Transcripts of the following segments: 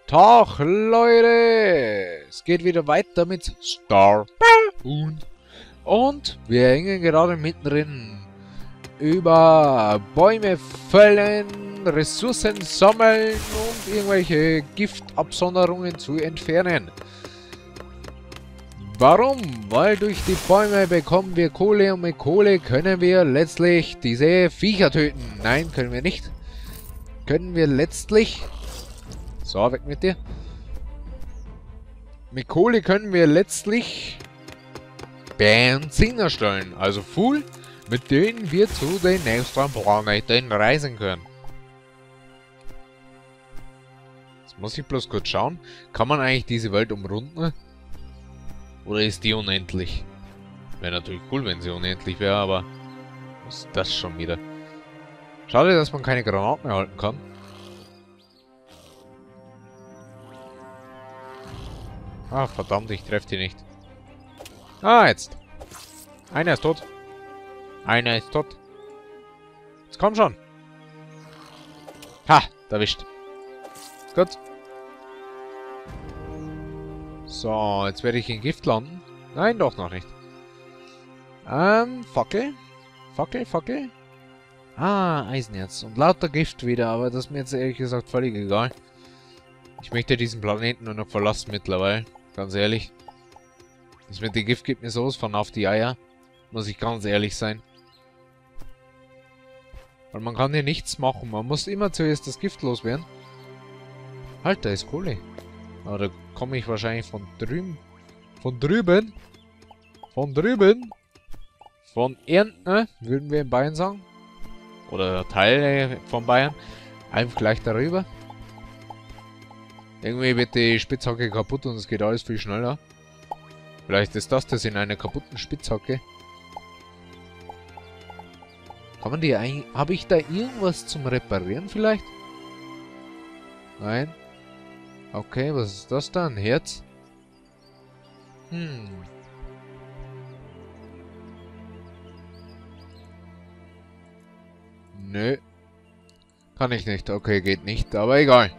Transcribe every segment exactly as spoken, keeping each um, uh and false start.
Tag, Leute! Es geht wieder weiter mit Starbound. Und wir hängen gerade mittendrin über Bäume fällen, Ressourcen sammeln und irgendwelche Giftabsonderungen zu entfernen. Warum? Weil durch die Bäume bekommen wir Kohle und mit Kohle können wir letztlich diese Viecher töten. Nein, können wir nicht. Können wir letztlich... So, weg mit dir. Mit Kohle können wir letztlich Benzin erstellen. Also Full, mit denen wir zu den nächsten Planeten reisen können. Jetzt muss ich bloß kurz schauen. Kann man eigentlich diese Welt umrunden? Oder ist die unendlich? Wäre natürlich cool, wenn sie unendlich wäre, aber was ist das schon wieder? Schade, dass man keine Granaten mehr halten kann. Ah, verdammt, ich treffe die nicht. Ah, jetzt. Einer ist tot. Einer ist tot. Jetzt komm schon. Ha, erwischt. Gut. So, jetzt werde ich in Gift landen. Nein, doch noch nicht. Ähm, Fackel. Fackel, Fackel. Ah, Eisenerz. Und lauter Gift wieder, aber das ist mir jetzt ehrlich gesagt völlig egal. Ich möchte diesen Planeten nur noch verlassen mittlerweile. Ganz ehrlich. Das mit dem Gift gibt mir sowas von auf die Eier. Muss ich ganz ehrlich sein. Weil man kann hier nichts machen. Man muss immer zuerst das Gift loswerden. Halt, da ist Kohle. Aber da komme ich wahrscheinlich von drüben. Von drüben. Von drüben. Von Ernten, würden wir in Bayern sagen. Oder Teile von Bayern. Einfach gleich darüber. Irgendwie wird die Spitzhacke kaputt und es geht alles viel schneller. Vielleicht ist das das in einer kaputten Spitzhacke. Kann man die eigentlich... Habe ich da irgendwas zum Reparieren vielleicht? Nein. Okay, was ist das da? Ein Herz? Hm. Nö. Kann ich nicht. Okay, geht nicht. Aber egal.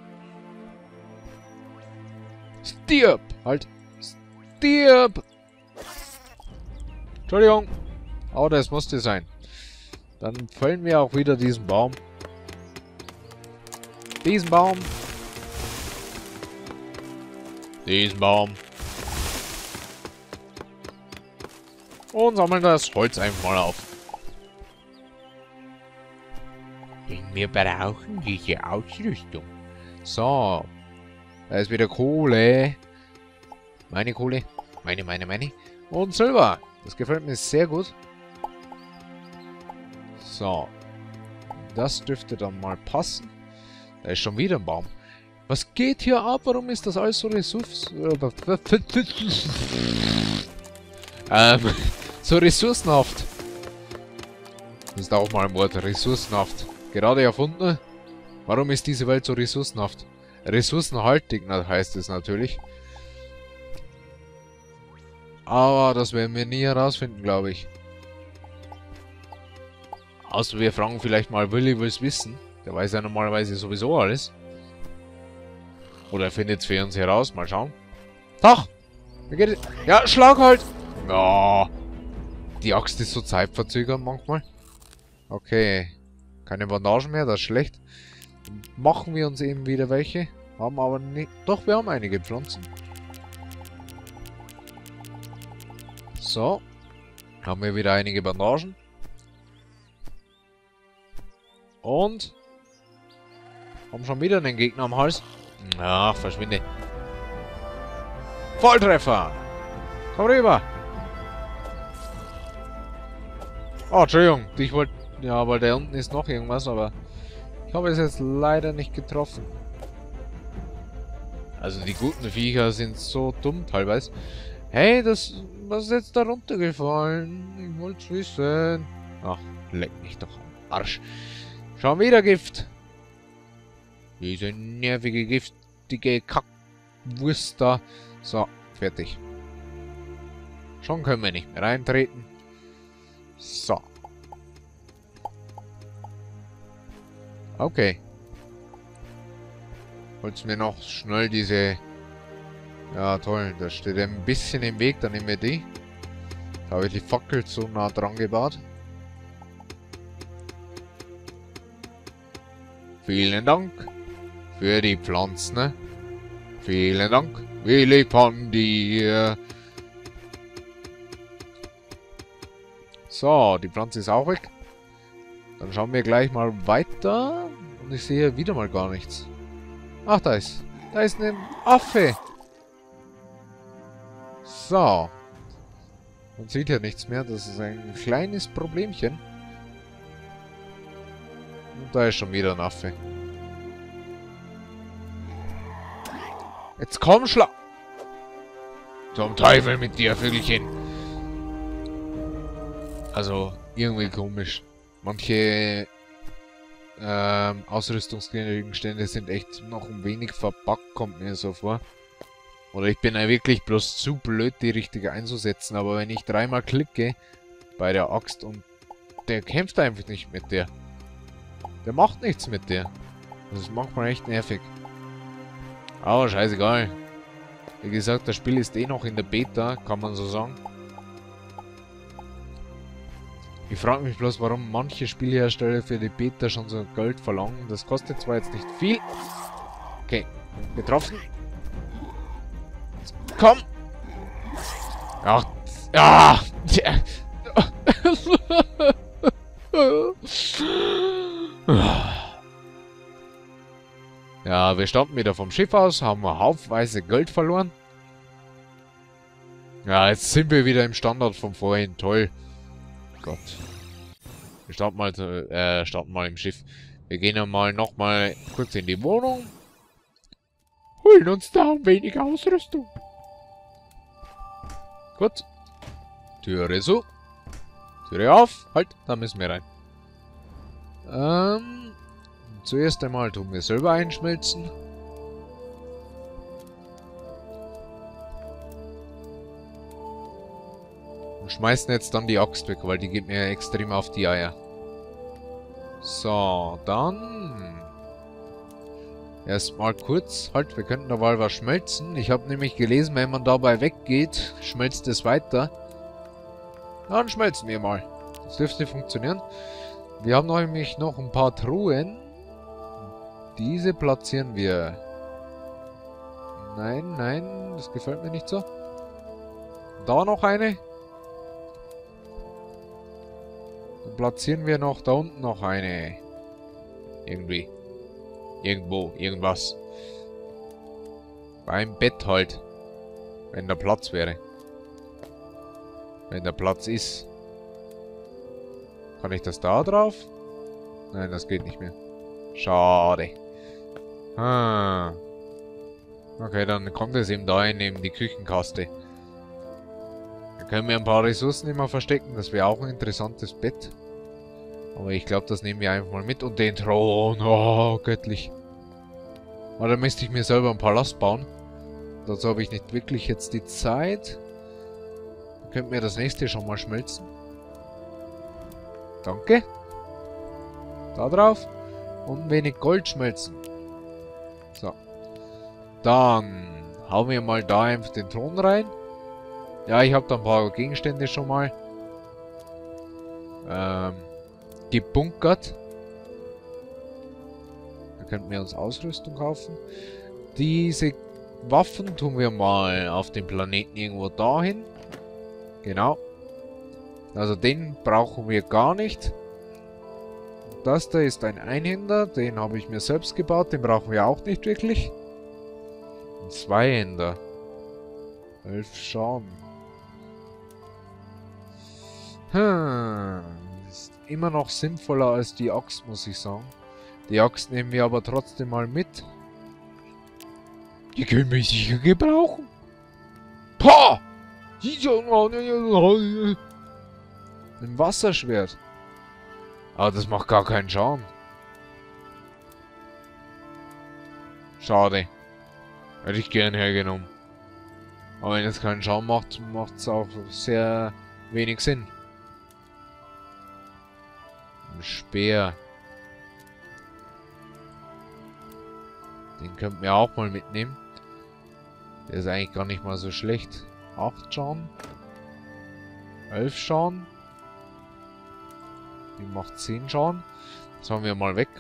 Stirb! Halt! Stirb! Entschuldigung. Oh, das musste sein. Dann fällen wir auch wieder diesen Baum. Diesen Baum. Diesen Baum. Und sammeln das Holz einfach mal auf. Denn wir brauchen diese Ausrüstung. So. Da ist wieder Kohle. Meine Kohle. Meine, meine, meine. Und Silber. Das gefällt mir sehr gut. So. Das dürfte dann mal passen. Da ist schon wieder ein Baum. Was geht hier ab? Warum ist das alles so Ressourcen... ähm, so ressourcenhaft. Das ist auch mal ein Wort. Ressourcenhaft. Gerade erfunden. Warum ist diese Welt so ressourcenhaft? Ressourcenhaltig heißt es natürlich. Aber das werden wir nie herausfinden, glaube ich. Außer wir fragen vielleicht mal Willi, will's wissen. Der weiß ja normalerweise sowieso alles. Oder er findet es für uns heraus. Mal schauen. Tag! Wie geht es? Ja, schlag halt! Ja. Die Axt ist so zeitverzögert manchmal. Okay. Keine Bandagen mehr, das ist schlecht. Machen wir uns eben wieder welche. Haben aber nicht... Doch, wir haben einige Pflanzen. So. Haben wir wieder einige Bandagen. Und... haben schon wieder einen Gegner am Hals. Ach, verschwinde. Volltreffer! Komm rüber! Oh, Entschuldigung. Ich wollte... Ja, weil da unten ist noch irgendwas, aber... ich habe es jetzt leider nicht getroffen. Also die guten Viecher sind so dumm teilweise. Hey, das... was ist jetzt da runtergefallen? Ich wollte es wissen. Ach, leck mich doch am Arsch. Schon wieder Gift. Diese nervige, giftige Kackwurst da. So, fertig. Schon können wir nicht mehr reintreten. So. Okay. Holst mir noch schnell diese... Ja, toll. Da steht ein bisschen im Weg. Dann nehmen wir die. Da habe ich die Fackel so nah dran gebaut. Vielen Dank für die Pflanzen. Ne? Vielen Dank. Wir liefern dir. So, die Pflanze ist auch weg. Dann schauen wir gleich mal weiter. Und ich sehe wieder mal gar nichts. Ach, da ist. Da ist ein Affe. So. Man sieht ja nichts mehr. Das ist ein kleines Problemchen. Und da ist schon wieder ein Affe. Jetzt komm, Schla... Zum Teufel mit dir, Vögelchen. Also, irgendwie komisch. Manche ähm, Ausrüstungsgegenstände sind echt noch ein wenig verpackt, kommt mir so vor. Oder ich bin ja wirklich bloß zu blöd, die richtige einzusetzen. Aber wenn ich dreimal klicke bei der Axt und der kämpft einfach nicht mit der. Der macht nichts mit der. Das macht man echt nervig. Aber scheißegal. Wie gesagt, das Spiel ist eh noch in der Beta, kann man so sagen. Ich frage mich bloß, warum manche Spielhersteller für die Beta schon so Geld verlangen. Das kostet zwar jetzt nicht viel. Okay, getroffen. Komm! Ach, ja! Ja, wir starten wieder vom Schiff aus, haben wir haufenweise Geld verloren. Ja, jetzt sind wir wieder im Standard von vorhin. Toll. Gott. Wir starten mal, äh, starten mal im Schiff. Wir gehen dann mal nochmal kurz in die Wohnung. Holen uns da ein wenig Ausrüstung. Gut. Türe zu. Türe auf. Halt, da müssen wir rein. Ähm, zuerst einmal tun wir selber einschmelzen. Und schmeißen jetzt dann die Axt weg, weil die geht mir extrem auf die Eier. So, dann... Erstmal kurz, halt, wir könnten da mal was schmelzen. Ich habe nämlich gelesen, wenn man dabei weggeht, schmelzt es weiter. Dann schmelzen wir mal. Das dürfte funktionieren. Wir haben nämlich noch ein paar Truhen. Diese platzieren wir. Nein, nein, das gefällt mir nicht so. Da noch eine. Dann platzieren wir noch da unten noch eine. Irgendwie. Irgendwo, irgendwas. Beim Bett halt. Wenn der Platz wäre. Wenn der Platz ist. Kann ich das da drauf? Nein, das geht nicht mehr. Schade. Ah. Okay, dann kommt es eben da in eben die Küchenkaste. Da können wir ein paar Ressourcen immer verstecken. Das wäre auch ein interessantes Bett. Aber ich glaube, das nehmen wir einfach mal mit. Und den Thron. Oh, göttlich. Aber da müsste ich mir selber einen Palast bauen. Dazu habe ich nicht wirklich jetzt die Zeit. Dann könnten wir das nächste schon mal schmelzen. Danke. Da drauf. Und ein wenig Gold schmelzen. So. Dann hauen wir mal da einfach den Thron rein. Ja, ich habe da ein paar Gegenstände schon mal ähm, gebunkert. Da könnten wir uns Ausrüstung kaufen. Diese Waffen tun wir mal auf dem Planeten irgendwo dahin. Genau. Also den brauchen wir gar nicht. Das da ist ein Einhänder. Den habe ich mir selbst gebaut. Den brauchen wir auch nicht wirklich. Ein Zweihänder. Elf Schaden. Hm. Ist immer noch sinnvoller als die Axt, muss ich sagen. Die Axt nehmen wir aber trotzdem mal mit. Die können wir sicher gebrauchen. Pah! Ein Wasserschwert. Aber das macht gar keinen Schaden. Schade. Hätte ich gern hergenommen. Aber wenn es keinen Schaden macht, macht es auch sehr wenig Sinn. Ein Speer. Den könnten wir auch mal mitnehmen. Der ist eigentlich gar nicht mal so schlecht. acht Schaden. elf Schaden. Die macht zehn Schaden. Das haben wir mal weg.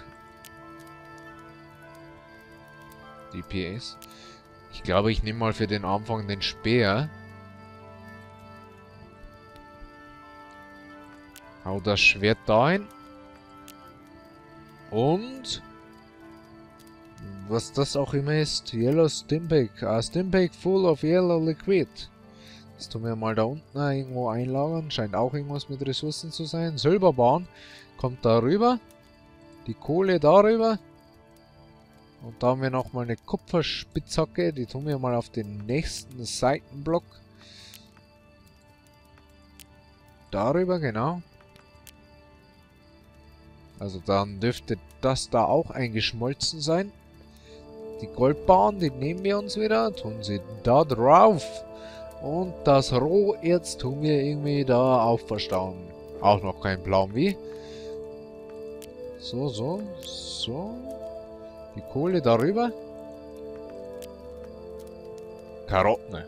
D P S. Ich glaube, ich nehme mal für den Anfang den Speer. Hau das Schwert dahin. Und... was das auch immer ist. Yellow Stimpack. A Stimpack full of yellow liquid. Das tun wir mal da unten irgendwo einlagern. Scheint auch irgendwas mit Ressourcen zu sein. Silberbahn kommt da rüber. Die Kohle darüber. Und da haben wir nochmal eine Kupferspitzhacke. Die tun wir mal auf den nächsten Seitenblock. Darüber, genau. Also dann dürfte das da auch eingeschmolzen sein. Die Goldbahn, die nehmen wir uns wieder. Tun sie da drauf. Und das Roherz tun wir irgendwie da aufverstauen. Auch noch kein Plan wie. So, so, so. Die Kohle darüber. Karotten.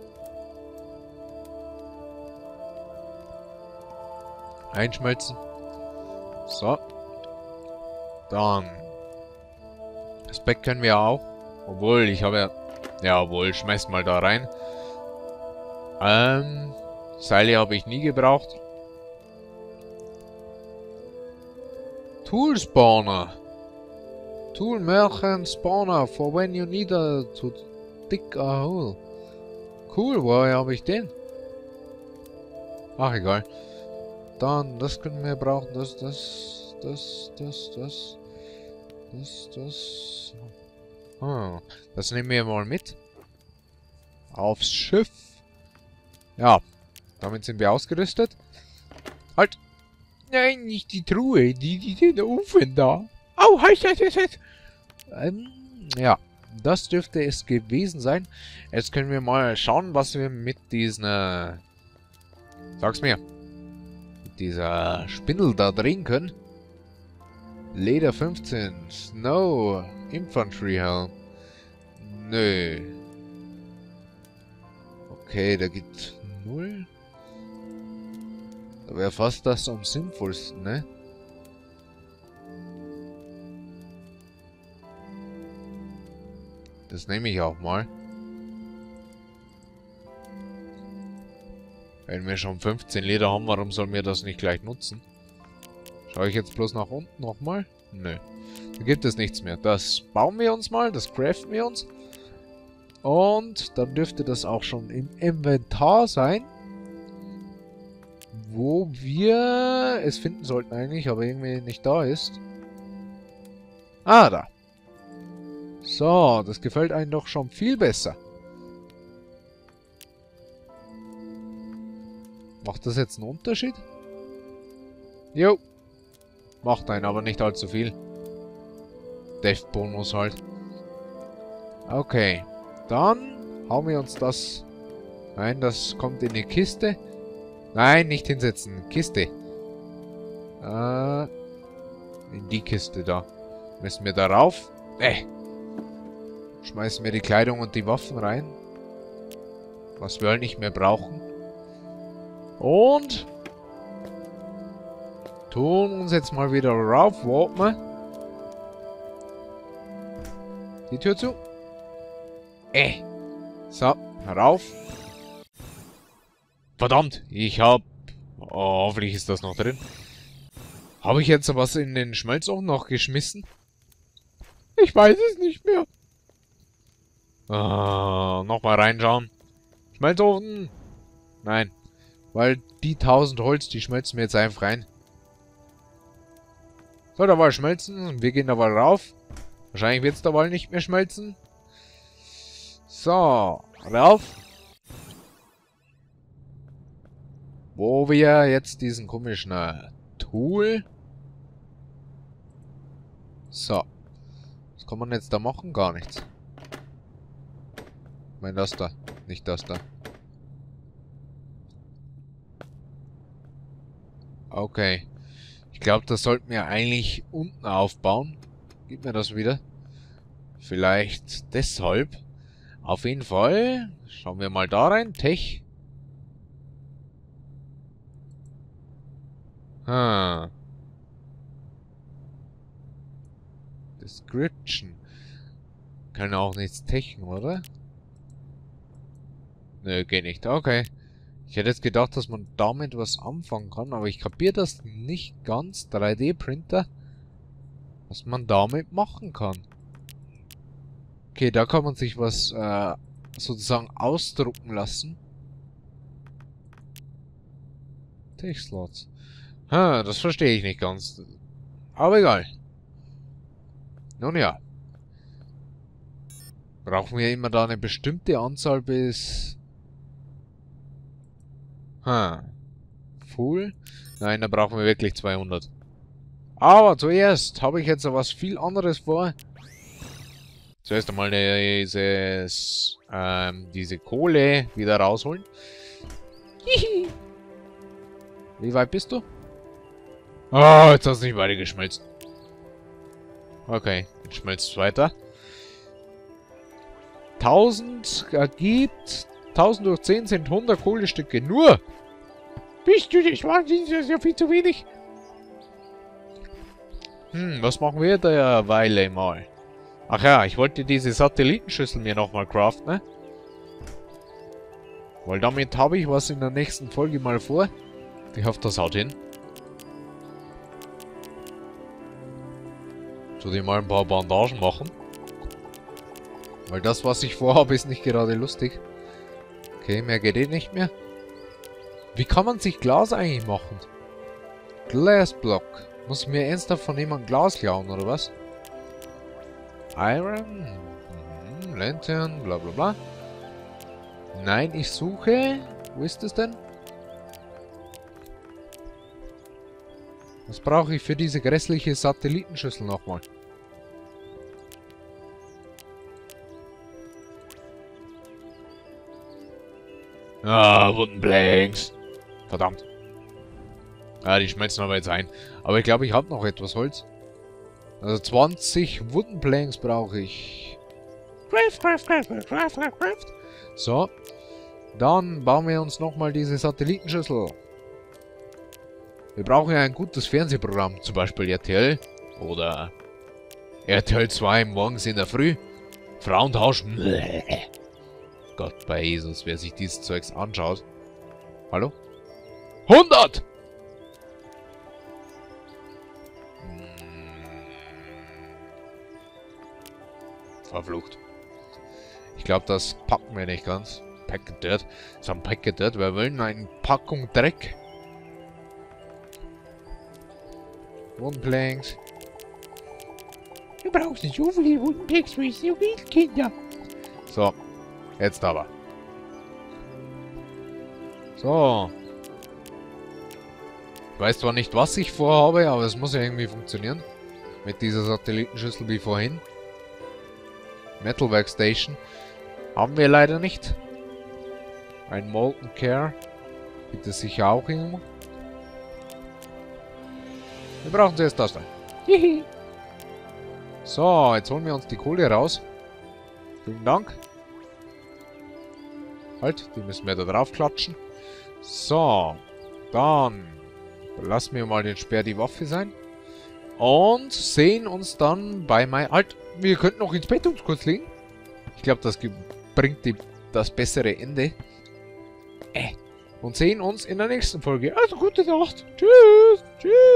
Einschmelzen. So. Dann. Das Bett können wir auch. Obwohl, ich habe ja... Ja, wohl, schmeiß mal da rein. Ähm... Seile habe ich nie gebraucht. Tool Spawner. Tool Merchant Spawner for when you need a, to dig a hole. Cool, woher habe ich den? Ach, egal. Dann, das können wir brauchen. Das, das, das, das, das. Das, das. Ah, das nehmen wir mal mit. Aufs Schiff. Ja, damit sind wir ausgerüstet. Halt! Nein, nicht die Truhe, die, die, den Ofen da. Au, halt, halt, halt, halt. Ähm, ja, das dürfte es gewesen sein. Jetzt können wir mal schauen, was wir mit diesen, äh, sag's mir, mit dieser Spindel da drehen können. Leder fünfzehn, Snow, Infantry Helm. Nö. Okay, da gibt null. Da wäre fast das am sinnvollsten, ne? Das nehme ich auch mal. Wenn wir schon fünfzehn Leder haben, warum sollen wir das nicht gleich nutzen? Schaue ich jetzt bloß nach unten nochmal? Nö. Da gibt es nichts mehr. Das bauen wir uns mal, das craften wir uns. Und dann dürfte das auch schon im Inventar sein. Wo wir es finden sollten eigentlich, aber irgendwie nicht da ist. Ah, da. So, das gefällt einem doch schon viel besser. Macht das jetzt einen Unterschied? Jo. Macht einen, aber nicht allzu viel. Death-Bonus halt. Okay. Dann hauen wir uns das... Nein, das kommt in die Kiste. Nein, nicht hinsetzen. Kiste. Äh, in die Kiste da. Müssen wir darauf? Äh. Schmeißen wir die Kleidung und die Waffen rein. Was wir halt nicht mehr brauchen. Und... tun uns jetzt mal wieder rauf. Warten wir. Die Tür zu. Äh. So, rauf. Verdammt, ich hab... Oh, hoffentlich ist das noch drin. Habe ich jetzt was in den Schmelzofen noch geschmissen? Ich weiß es nicht mehr. Ah, nochmal reinschauen. Schmelzofen. Nein. Weil die tausend Holz, die schmelzen wir jetzt einfach rein. Soll der Wal schmelzen? Wir gehen da mal rauf. Wahrscheinlich wird es der Wal nicht mehr schmelzen. So, rauf. Wo wir jetzt diesen komischen äh, Tool... So. Was kann man jetzt da machen? Gar nichts. Ich meine das da, nicht das da. Okay. Ich glaube, das sollten wir eigentlich unten aufbauen. Gib mir das wieder. Vielleicht deshalb. Auf jeden Fall. Schauen wir mal da rein. Tech. Hm. Description. Kann auch nichts techen, oder? Nö, geht nicht. Okay. Ich hätte jetzt gedacht, dass man damit was anfangen kann, aber ich kapiere das nicht ganz. drei D-Printer. Was man damit machen kann. Okay, da kann man sich was äh, sozusagen ausdrucken lassen. Tech-Slots. Ha, das verstehe ich nicht ganz. Aber egal. Nun ja. Brauchen wir immer da eine bestimmte Anzahl bis... Ha. Full? Nein, da brauchen wir wirklich zweihundert. Aber zuerst habe ich jetzt was viel anderes vor. Zuerst einmal dieses, ähm, diese Kohle wieder rausholen. Hihi. Wie weit bist du? Oh, jetzt hast du nicht weiter geschmilzt. Okay, jetzt schmilzt es weiter. tausend ergibt... tausend durch zehn sind hundert Kohlestücke. Nur! Bist du des Wahnsinns? Das ist ja viel zu wenig. Hm, was machen wir derweil mal? Ach ja, ich wollte diese Satellitenschüssel mir nochmal craften, ne? Weil damit habe ich was in der nächsten Folge mal vor. Ich hoffe, das haut hin. Soll ich mal ein paar Bandagen machen? Weil das, was ich vorhabe, ist nicht gerade lustig. Okay, mehr geht eh nicht mehr. Wie kann man sich Glas eigentlich machen? Glassblock. Muss ich mir ernsthaft von jemandem Glas klauen, oder was? Iron. Mhm, Lantern, bla bla bla. Nein, ich suche... Wo ist es denn? Was brauche ich für diese grässliche Satellitenschüssel nochmal? Ah, Woodenplanks. Verdammt. Ah, die schmelzen aber jetzt ein. Aber ich glaube, ich habe noch etwas Holz. Also zwanzig Woodenplanks brauche ich. Craft, craft, craft, craft, craft, craft. So. Dann bauen wir uns nochmal diese Satellitenschüssel. Wir brauchen ja ein gutes Fernsehprogramm. Zum Beispiel R T L. Oder R T L zwei morgens in der Früh. Frauentausch. Gott bei Jesus, wer sich dieses Zeugs anschaut. Hallo? hundert! Verflucht. Ich glaube, das packen wir nicht ganz. Pack Dirt. So ein Pack Dirt. Wir wollen eine Packung Dreck. Woodenplanks. Du brauchst nicht so viele Woodenplanks für so viele Kinder. So. Jetzt aber. So. Ich weiß zwar nicht, was ich vorhabe, aber es muss ja irgendwie funktionieren. Mit dieser Satellitenschüssel wie vorhin. Metal Workstation. Haben wir leider nicht. Ein Molten Care. Gibt es sicher auch irgendwo. Wir brauchen zuerst das da. So, jetzt holen wir uns die Kohle raus. Vielen Dank. Halt, die müssen wir da drauf klatschen. So, dann lassen wir mal den Speer die Waffe sein. Und sehen uns dann bei mein... Halt, wir könnten noch ins Bett uns kurz legen. Ich glaube, das bringt die, das bessere Ende. Äh. Und sehen uns in der nächsten Folge. Also gute Nacht. Tschüss. Tschüss.